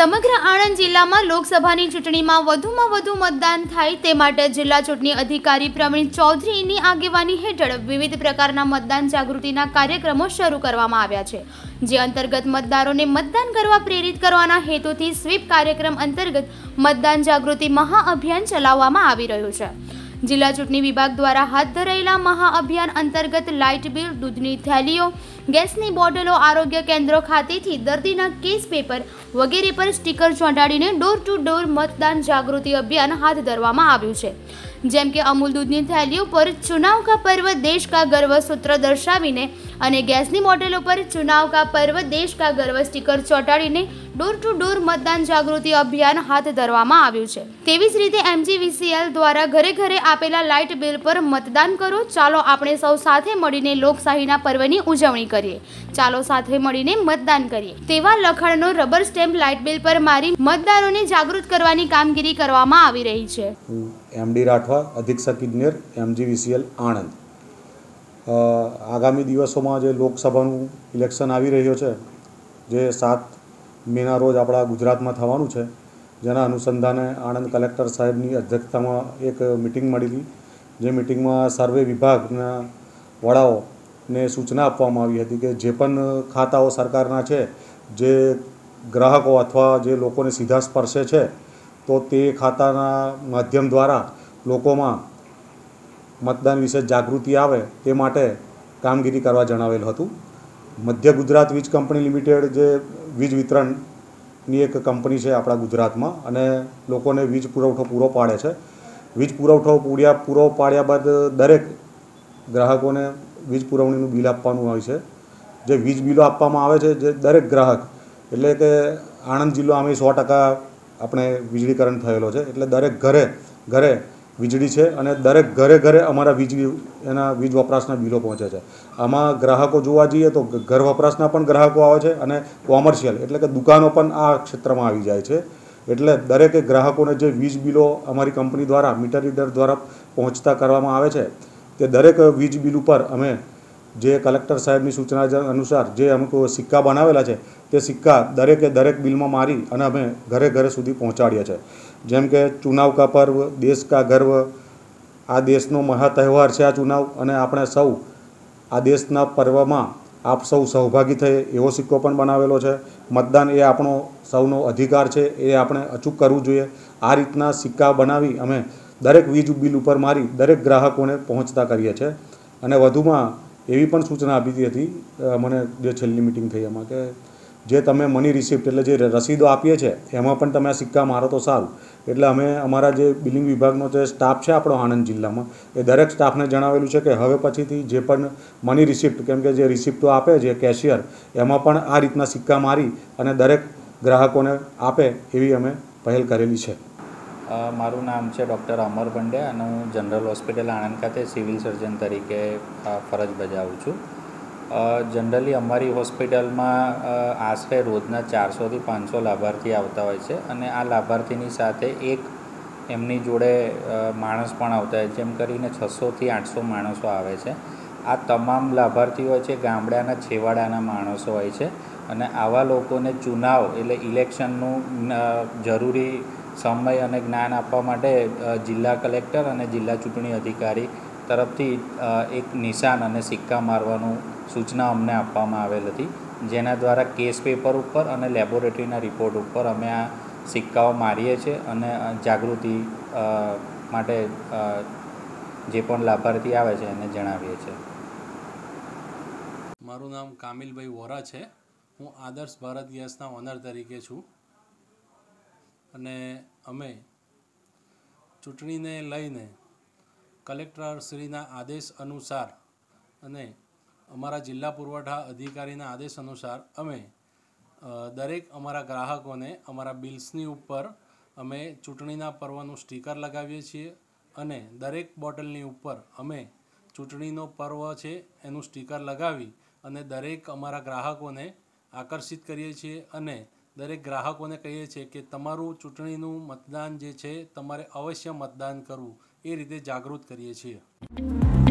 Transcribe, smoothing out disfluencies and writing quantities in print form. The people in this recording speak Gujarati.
સમગ્ર આણંદ જિલ્લામાં લોકસભાની ચૂંટણીમાં વધુમાં વધુ મતદાન થાય તે માટે જિલ્લા ચૂંટણી અધિકારી પ્રવીણ ચૌધરીની આગેવાની હેઠળ વિવિધ પ્રકારના મતદાન જાગૃતિના કાર્યક્રમો શરૂ કરવામાં આવ્યા છે, જે અંતર્ગત મતદારોને મતદાન કરવા પ્રેરિત કરવાના હેતુથી સ્વીપ કાર્યક્રમ અંતર્ગત મતદાન જાગૃતિ મહાઅભિયાન ચલાવવામાં આવી રહ્યું છે। જિલ્લા ચૂંટણી વિભાગ દ્વારા હાથ ધરાયેલા મહાઅભિયાન અંતર્ગત લાઇટ બિલ, દૂધની થેલીઓ, ગેસની બોટલો, આરોગ્ય કેન્દ્રો ખાતેથી દર્દીના કેસ પેપર વગેરે પર સ્ટીકર ચોંટાડીને ડોર ટુ ડોર મતદાન જાગૃતિ અભિયાન હાથ ધરવામાં આવ્યું છે। જેમ કે અમૂલ દૂધની થેલીઓ પર ચુનાવ કા પર્વ દેશ કા ગર્વ સૂત્ર દર્શાવીને અને ગેસની બોટલો પર ચુનાવ કા પર્વ દેશ કા ગર્વ સ્ટીકર ચોંટાડીને ડોર ટુ ડોર મતદાન જાગૃતિ અભિયાન હાથ ધરવામાં આવ્યું છે। તેવી જ રીતે MGVCL દ્વારા ઘરે ઘરે આપેલા લાઇટ બિલ પર મતદાન કરો, ચાલો આપણે સૌ સાથે મળીને લોકશાહીના પર્વની ઉજવણી કરીએ, ચાલો સાથે મળીને મતદાન કરીએ તેવા લખાણનો રબર સ્ટેમ્પ લાઇટ બિલ પર મારી મતદારોને જાગૃત કરવાની કામગીરી કરવામાં આવી રહી છે। MD રાઠવા, અધિક્ષક ઇજનેર, MGVCL આણંદ। આગામી દિવસોમાં જે લોકસભાનું ઇલેક્શન આવી રહ્યો છે, જે 7 મેના રોજ આપણા ગુજરાતમાં થવાનું છે, જેના અનુસંધાને આણંદ કલેક્ટર સાહેબની અધ્યક્ષતામાં એક મિટિંગ મળી હતી, જે મિટિંગમાં સર્વે વિભાગના વડાઓને સૂચના આપવામાં આવી હતી કે જે પણ ખાતાઓ સરકારના છે, જે ગ્રાહકો અથવા જે લોકોને સીધા સ્પર્શે છે, તો તે ખાતાના માધ્યમ દ્વારા લોકોમાં મતદાન વિશે જાગૃતિ આવે તે માટે કામગીરી કરવા જણાવેલ હતું। મધ્ય ગુજરાત વીજ કંપની લિમિટેડ જે વીજ વિતરણની એક કંપની છે આપણા ગુજરાતમાં, અને લોકોને વીજ પુરવઠો પૂરો પાડે છે। વીજ પુરવઠો પૂરો પાડ્યા બાદ દરેક ગ્રાહકોને વીજ પુરવણીનું બિલ આપવાનું હોય છે। જે વીજ બિલો આપવામાં આવે છે, જે દરેક ગ્રાહક, એટલે કે આણંદ જિલ્લો આમે 100% આપણે વીજળીકરણ થયેલો છે, એટલે દરેક ઘરે વીજળી છે અને દરેક ઘરે અમારા વીજ વપરાશના બિલો પહોંચે છે। આમાં ગ્રાહકો જોવા જઈએ તો ઘર વપરાશના પણ ગ્રાહકો આવે છે અને કોમર્શિયલ એટલે કે દુકાનો પણ આ ક્ષેત્રમાં આવી જાય છે। એટલે દરેક ગ્રાહકોને જે વીજ બિલો અમારી કંપની દ્વારા મીટર રીડર દ્વારા પહોંચતા કરવામાં આવે છે, તે દરેક વીજ બિલ ઉપર અમે જે કલેક્ટર સાહેબની સૂચના અનુસાર જે અમુક સિક્કા બનાવેલા છે, તે સિક્કા દરેક બિલમાં મારી અને અમે ઘરે સુધી પહોંચાડીએ છીએ। જેમ કે ચુનાવ કા પર્વ દેશ કા ગર્વ, આ દેશનો મહા તહેવાર છે આ ચુનાવ, અને આપણે સૌ આ દેશના પર્વમાં આપ સૌ સહભાગી થઈએ એવો સિક્કો પણ બનાવેલો છે। મતદાન એ આપણો સૌનો અધિકાર છે, એ આપણે અચૂક કરવું જોઈએ। આ રીતના સિક્કા બનાવી અમે દરેક વીજ બિલ ઉપર મારી દરેક ગ્રાહકોને પહોંચતા કરીએ છીએ। અને વધુમાં એવી પણ સૂચના આપી હતી મને જે છેલ્લી મિટિંગ થઈ એમાં, કે જે તમે મની રિસિપ્ટ એટલે જે રસીદો આપીએ છીએ એમાં પણ તમે આ સિક્કા મારો તો સારું। એટલે અમે અમારા જે બિલિંગ વિભાગનો જે સ્ટાફ છે આપણો આણંદ જિલ્લામાં, એ દરેક સ્ટાફને જણાવેલું છે કે હવે પછીથી જે પણ મની રિસિપ્ટ, કેમ કે જે રિસિપ્ટો આપે છે કેશિયર, એમાં પણ આ રીતના સિક્કા મારી અને દરેક ગ્રાહકોને આપે એવી અમે પહેલ કરેલી છે। મારું નામ છે ડૉક્ટર અમર પંડ્યા અને હું જનરલ હોસ્પિટલ આણંદ ખાતે સિવિલ સર્જન તરીકે ફરજ બજાવું છું। જનરલી અમારી હોસ્પિટલમાં આશરે રોજના 400થી 500 લાભાર્થી આવતા હોય છે, અને આ લાભાર્થીની સાથે એક એમની જોડે માણસ પણ આવતા હોય, જેમ કરીને 600થી 800 માણસો આવે છે। આ તમામ લાભાર્થી હોય છે ગામડાના છેવાડાના માણસો હોય છે, અને આવા લોકોને ચુનાવ એટલે ઇલેક્શનનું જરૂરી સમય અને જ્ઞાન આપવા માટે જિલ્લા કલેક્ટર અને જિલ્લા ચૂંટણી અધિકારી તરફથી એક નિશાન અને સિક્કા મારવાનું સૂચના અમને આપવામાં આવેલ હતી, જેના દ્વારા કેસ પેપર ઉપર અને લેબોરેટરીના રિપોર્ટ ઉપર અમે આ સિક્કાઓ મારીએ છીએ અને જાગૃતિ માટે જે પણ લાભાર્થી આવે છે એને જણાવીએ છીએ। મારું નામ કામિલભાઈ વોરા છે। હું આદર્શ ભારત ગેસના ઓનર તરીકે છું, અને અમે ચૂંટણીને લઈને કલેક્ટરશ્રીના આદેશ અનુસાર અને અમારા જિલ્લા પુરવઠા અધિકારીના આદેશ અનુસાર અમે દરેક અમારા ગ્રાહકોને અમારા બિલ્સની ઉપર અમે ચૂંટણીના પર્વનું સ્ટીકર લગાવીએ છીએ, અને દરેક બોટલની ઉપર અમે ચૂંટણીનો પર્વ છે એનું સ્ટીકર લગાવી અને દરેક અમારા ગ્રાહકોને આકર્ષિત કરીએ છીએ, અને દરેક ગ્રાહકોને કહીએ છીએ કે તમારું ચૂંટણીનું મતદાન જે છે તમારે અવશ્ય મતદાન કરવું, એ રીતે જાગૃત કરીએ છીએ।